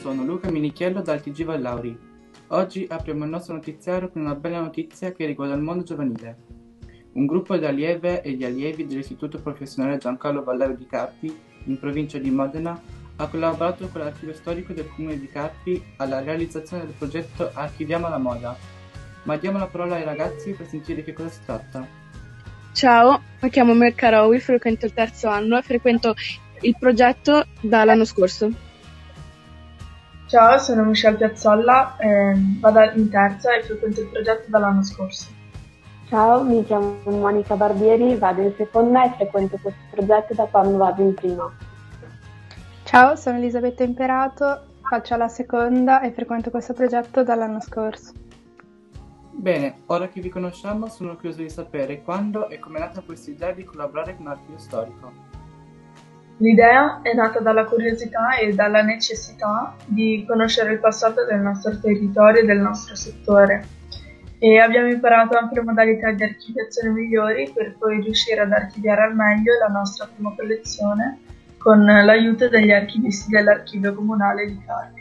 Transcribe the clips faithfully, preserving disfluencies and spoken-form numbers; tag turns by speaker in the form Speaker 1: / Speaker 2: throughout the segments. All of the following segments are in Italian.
Speaker 1: sono Luca Minichiello dal T G Vallauri. Oggi apriamo il nostro notiziario con una bella notizia che riguarda il mondo giovanile. Un gruppo di allieve e di allievi dell'Istituto Professionale Giancarlo Vallauri di Carpi, in provincia di Modena, ha collaborato con l'Archivio Storico del Comune di Carpi alla realizzazione del progetto Archiviamo la Moda. Ma diamo la parola ai ragazzi per sentire di che cosa si tratta.
Speaker 2: Ciao, mi chiamo Melka Rawi, frequento il terzo anno e frequento il progetto dall'anno scorso.
Speaker 3: Ciao, sono Michelle Piazzolla, eh, vado in terza e frequento il progetto dall'anno scorso.
Speaker 4: Ciao, mi chiamo Monica Barbieri, vado in seconda e frequento questo progetto da quando vado in prima.
Speaker 5: Ciao, sono Elisabetta Imperato, faccio la seconda e frequento questo progetto dall'anno scorso.
Speaker 1: Bene, ora che vi conosciamo sono curioso di sapere quando e come è nata questa idea di collaborare con l'Archivio Storico.
Speaker 3: L'idea è nata dalla curiosità e dalla necessità di conoscere il passato del nostro territorio e del nostro settore e abbiamo imparato anche le modalità di archiviazione migliori per poi riuscire ad archiviare al meglio la nostra prima collezione con l'aiuto degli archivisti dell'Archivio Comunale di Carpi.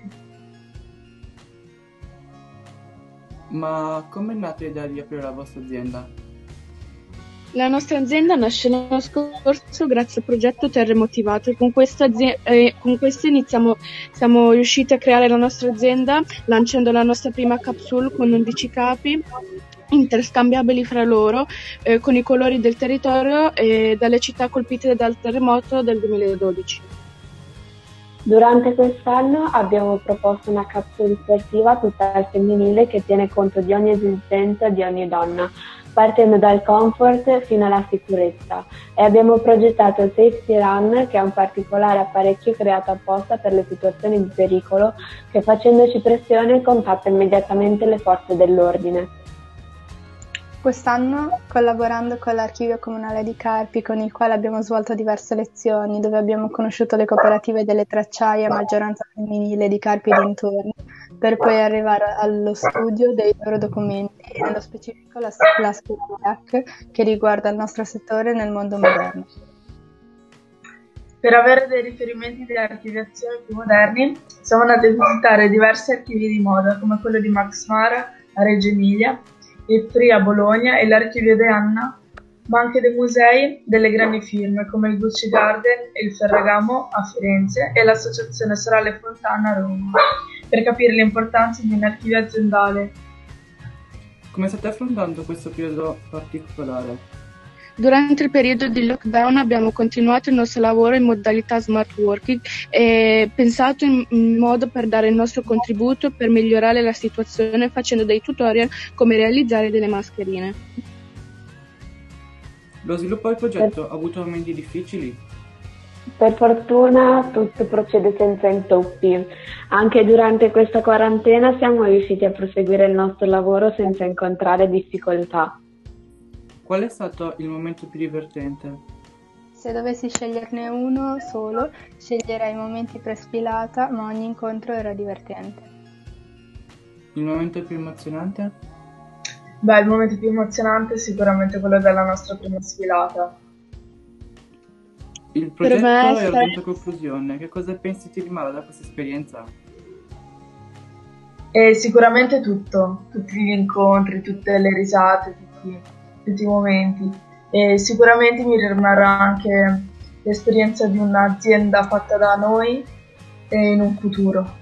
Speaker 1: Ma come è nata l'idea di aprire la vostra azienda?
Speaker 2: La nostra azienda nasce l'anno scorso grazie al progetto Terre Motivate e con questa, azienda, eh, con questo iniziamo, siamo riusciti a creare la nostra azienda lanciando la nostra prima capsule con undici capi interscambiabili fra loro eh, con i colori del territorio e dalle città colpite dal terremoto del duemiladodici.
Speaker 4: Durante quest'anno abbiamo proposto una capsule sportiva tutta al femminile che tiene conto di ogni esigenza di ogni donna, partendo dal comfort fino alla sicurezza, e abbiamo progettato il Safety Run, che è un particolare apparecchio creato apposta per le situazioni di pericolo che, facendoci pressione, contatta immediatamente le forze dell'ordine.
Speaker 5: Quest'anno, collaborando con l'Archivio Comunale di Carpi, con il quale abbiamo svolto diverse lezioni, dove abbiamo conosciuto le cooperative delle tracciaie a maggioranza femminile di Carpi e dintorni, per poi arrivare allo studio dei loro documenti e nello specifico la, la SCIAC che riguarda il nostro settore nel mondo moderno.
Speaker 3: Per avere dei riferimenti di archiviazione più moderni, siamo andati a visitare diversi archivi di moda, come quello di Max Mara a Reggio Emilia, il P R I a Bologna e l'Archivio De Anna, ma anche dei musei delle grandi firme come il Gucci Garden e il Ferragamo a Firenze e l'Associazione Sorelle Fontana a Roma, per capire l'importanza di un archivio aziendale.
Speaker 1: Come state affrontando questo periodo particolare?
Speaker 2: Durante il periodo di lockdown abbiamo continuato il nostro lavoro in modalità smart working e pensato in, in modo per dare il nostro contributo per migliorare la situazione facendo dei tutorial come realizzare delle mascherine.
Speaker 1: Lo sviluppo del progetto ha avuto momenti difficili?
Speaker 4: Per fortuna tutto procede senza intoppi. Anche durante questa quarantena siamo riusciti a proseguire il nostro lavoro senza incontrare difficoltà.
Speaker 1: Qual è stato il momento più divertente?
Speaker 5: Se dovessi sceglierne uno solo, sceglierei i momenti pre-sfilata, ma ogni incontro era divertente.
Speaker 1: Il momento più emozionante?
Speaker 3: Beh, il momento più emozionante è sicuramente quello della nostra prima sfilata.
Speaker 1: Il progetto
Speaker 2: me
Speaker 1: è
Speaker 2: essere-
Speaker 1: arrivato a conclusione. Che cosa pensi ti rimane da questa esperienza?
Speaker 3: E sicuramente tutto, tutti gli incontri, tutte le risate, tutti, tutti i momenti. E sicuramente mi rimarrà anche l'esperienza di un'azienda fatta da noi e in un futuro.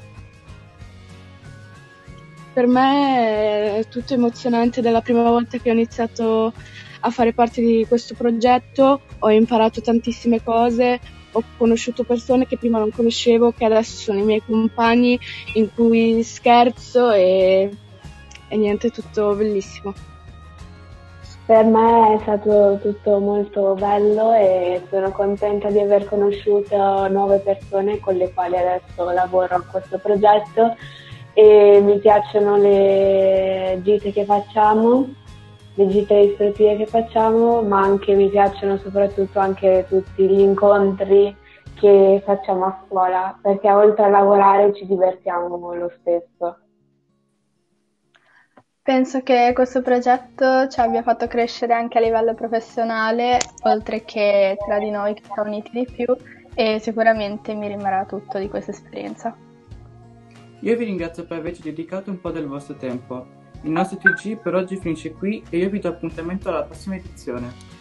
Speaker 2: Per me è tutto emozionante dalla prima volta che ho iniziato a fare parte di questo progetto, ho imparato tantissime cose, ho conosciuto persone che prima non conoscevo, che adesso sono i miei compagni, in cui scherzo e, e niente, è tutto bellissimo.
Speaker 4: Per me è stato tutto molto bello e sono contenta di aver conosciuto nuove persone con le quali adesso lavoro a questo progetto e mi piacciono le gite che facciamo, le gite istruttive che facciamo, ma anche mi piacciono soprattutto anche tutti gli incontri che facciamo a scuola, perché oltre a lavorare ci divertiamo lo stesso.
Speaker 5: Penso che questo progetto ci abbia fatto crescere anche a livello professionale, oltre che tra di noi che siamo uniti di più, e sicuramente mi rimarrà tutto di questa esperienza.
Speaker 1: Io vi ringrazio per averci dedicato un po' del vostro tempo. Il nostro T G per oggi finisce qui e io vi do appuntamento alla prossima edizione.